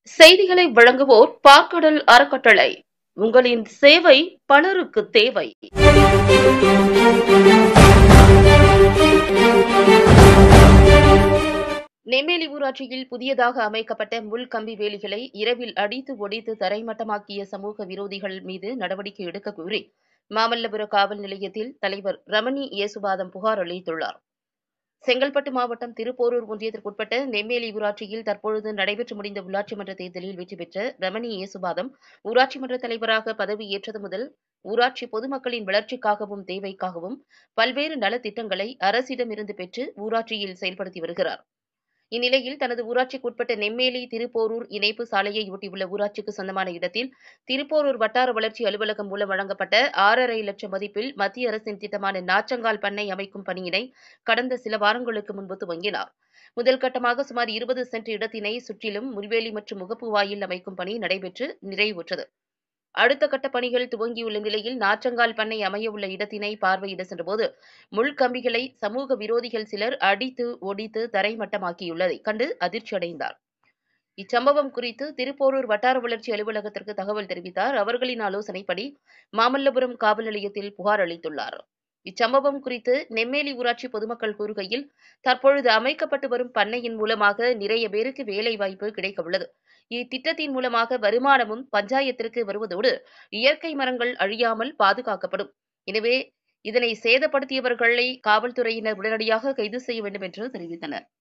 செய்திகளை வழங்குவோர் பாக்கடல் அறக்கட்டளை. உங்களின் சேவை பலருக்கு தேவை. நெம்மேலி ஊராட்சியில் புதியதாக அமைக்கப்பட்ட முள் கம்பி வேலிகளை இரவில் அடித்து ஒடித்து தரைமட்டமாக்கிய சமூக விரோதிகள் மீது நடவடிக்கை எடுக்க கோரி மாமல்லபுரம் காவல் நிலையத்தில் தலைவர் ரமணி இயேசுபாதம் புகார் அளித்துள்ளார். செங்கல்பட்டு மாவட்டம் திருப்போரூர் ஒன்றியத்திற்குட்பட்ட நெம்மேலி ஊராட்சியில் தற்பொழுது நடைபெற்று முடிந்த உள்ளாட்சி மன்ற தேர்தலில் வெற்றி பெற்ற ரமணி இயேசுபாதம் ஊராட்சி மன்ற தலைவராக பதவியேற்றது முதல் ஊராட்சி பொதுமக்களின் வளர்ச்சிக்காகவும் தேவைக்காகவும் பல்வேறு நலத்திட்டங்களை அரசிடமிருந்து பெற்று ஊராட்சியில் செயல்படுத்தி வருகிறார். இந்நிலையில் தனது ஊராட்சிக்குட்பட்ட நெம்மேலி திருப்போரூர் இணைப்பு சாலையை ஒட்டியுள்ள ஊராட்சிக்கு சொந்தமான இடத்தில் திருப்போரூர் வட்டார வளர்ச்சி அலுவலகம் மூலம் வழங்கப்பட்ட 6.5 லட்சம் மதிப்பில் மத்திய அரசின் திட்டமான நாற்றங்கால் பண்ணை அமைக்கும் பணியினை கடந்த சில வாரங்களுக்கு முன்பு துவங்கினார். முதல் கட்டமாக சுமார் 20 சென்ட் இடத்தினை சுற்றிலும் முள்வேலி மற்றும் முகப்பு வாயில் அமைக்கும் பணி நடைபெற்று நிறைவுற்றது. அடுத்த கட்ட பணிகள் துவங்கியுள்ள நிலையில் நாற்றங்கால் பண்ணை அமையவுள்ள இடத்தினை பார்வையிட சென்றபோது முள்கம்பிகளை சமூக விரோதிகள் சிலர் அடித்து ஒடித்து தரைமட்டமாக்கியுள்ளதை கண்டு அதிர்ச்சியடைந்தார். இச்சம்பவம் குறித்து திருப்போரூர் வட்டார வளர்ச்சி அலுவலகத்திற்கு தகவல் தெரிவித்தார். அவர்களின் ஆலோசனைப்படி மாமல்லபுரம் காவல் நிலையத்தில் புகார் அளித்துள்ளார். இச்சம்பவம் குறித்து நெம்மேலி ஊராட்சி பொதுமக்கள் கூறுகையில், தற்பொழுது அமைக்கப்பட்டு வரும் பண்ணையின் மூலமாக நிறைய பேருக்கு வேலைவாய்ப்பு கிடைக்க உள்ளது. இத்திட்டத்தின் மூலமாக வருமானமும் பஞ்சாயத்திற்கு வருவதோடு இயற்கை மரங்கள் அழியாமல் பாதுகாக்கப்படும். எனவே இதனை சேதப்படுத்தியவர்களை காவல்துறையினர் உடனடியாக கைது செய்ய வேண்டும் என்று தெரிவித்தனர்.